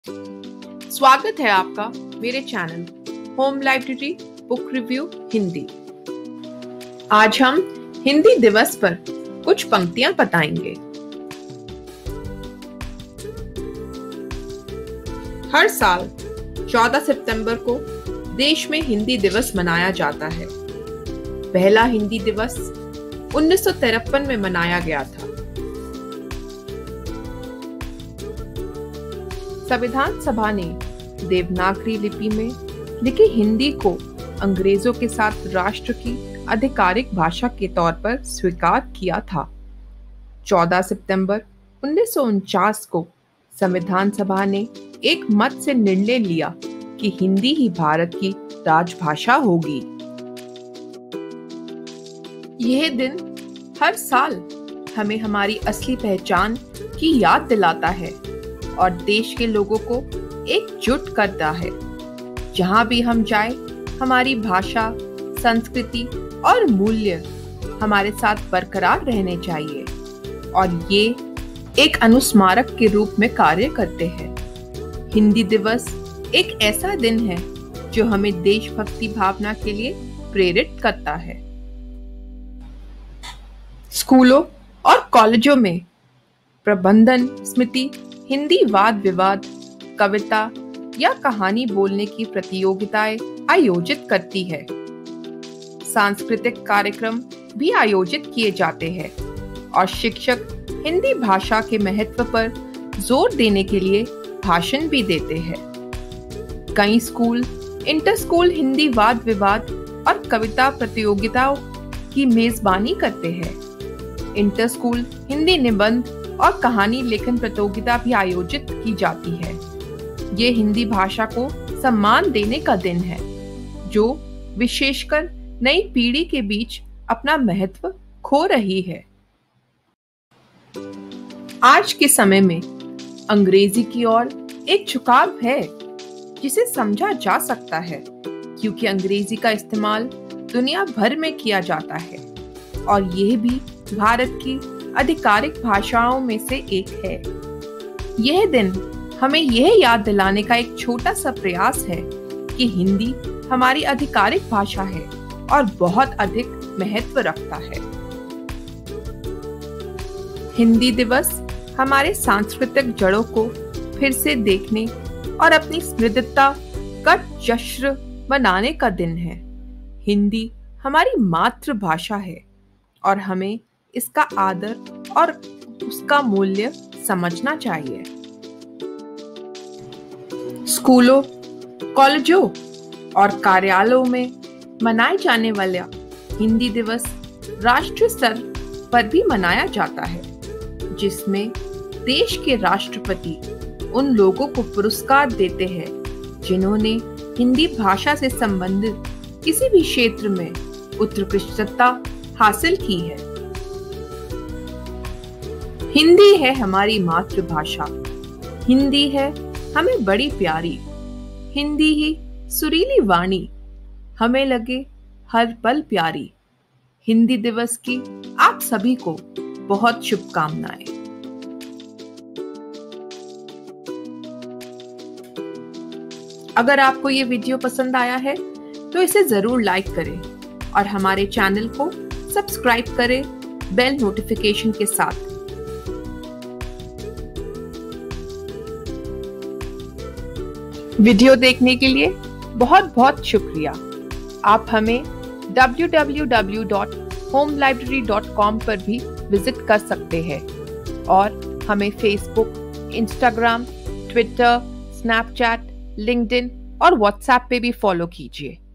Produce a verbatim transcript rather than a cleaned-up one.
स्वागत है आपका मेरे channel home library book review Hindi. आज हम हिंदी दिवस पर कुछ पंक्तियां बताएंगे। हर साल चौदह सितंबर को देश में हिंदी दिवस मनाया जाता है। पहला हिंदी दिवस उन्नीस सौ तिरपन में मनाया गया था। संविधान सभा ने देवनागरी लिपि में लिखी हिंदी को अंग्रेजों के साथ राष्ट्र की आधिकारिक भाषा के तौर पर स्वीकार किया था। चौदह सितंबर उन्नीस सौ उनचास को संविधान सभा ने एक मत से निर्णय लिया कि हिंदी ही भारत की राजभाषा होगी। यह दिन हर साल हमें हमारी असली पहचान की याद दिलाता है और देश के लोगों को एकजुट करता है। जहां भी हम जाए, हमारी भाषा, संस्कृति और मूल्य हमारे साथ बरकरार रहने चाहिए और ये एक अनुस्मारक के रूप में कार्य करते हैं। हिंदी दिवस एक ऐसा दिन है जो हमें देशभक्ति भावना के लिए प्रेरित करता है। स्कूलों और कॉलेजों में प्रबंधन समिति हिंदी वाद विवाद, कविता या कहानी बोलने की प्रतियोगिताएं आयोजित करती है। सांस्कृतिक कार्यक्रम भी आयोजित किए जाते हैं और शिक्षक हिंदी भाषा के महत्व पर जोर देने के लिए भाषण भी देते हैं। कई स्कूल इंटर स्कूल हिंदी वाद विवाद और कविता प्रतियोगिताओं की मेजबानी करते हैं। इंटर स्कूल हिंदी निबंध और कहानी लेखन प्रतियोगिता भी आयोजित की जाती है। ये हिंदी भाषा को सम्मान देने का दिन है जो विशेषकर नई पीढ़ी के बीच अपना महत्व खो रही है। आज के समय में अंग्रेजी की ओर एक झुकाव है जिसे समझा जा सकता है, क्योंकि अंग्रेजी का इस्तेमाल दुनिया भर में किया जाता है और यह भी भारत की आधिकारिक भाषाओं में से एक है। यह दिन हमें यह याद दिलाने का एक छोटा सा प्रयास है कि हिंदी हमारी आधिकारिक भाषा है और बहुत अधिक महत्व रखता है। हिंदी दिवस हमारे सांस्कृतिक जड़ों को फिर से देखने और अपनी समृद्धता का जश्न मनाने का दिन है। हिंदी हमारी मातृभाषा है और हमें इसका आदर और उसका मूल्य समझना चाहिए। स्कूलों, कॉलेजों और कार्यालयों में मनाए जाने वाला हिंदी दिवस राष्ट्रीय स्तर पर भी मनाया जाता है, जिसमें देश के राष्ट्रपति उन लोगों को पुरस्कार देते हैं जिन्होंने हिंदी भाषा से संबंधित किसी भी क्षेत्र में उत्कृष्टता हासिल की है। हिंदी है हमारी मातृभाषा, हिंदी है हमें बड़ी प्यारी, हिंदी ही सुरीली वाणी हमें लगे हर पल प्यारी। हिंदी दिवस की आप सभी को बहुत शुभकामनाएं। अगर आपको ये वीडियो पसंद आया है तो इसे जरूर लाइक करें और हमारे चैनल को सब्सक्राइब करें बेल नोटिफिकेशन के साथ। वीडियो देखने के लिए बहुत बहुत शुक्रिया। आप हमें W W W dot home library dot com पर भी विजिट कर सकते हैं और हमें Facebook, Instagram, Twitter, Snapchat, LinkedIn और व्हाट्सएप पे भी फॉलो कीजिए।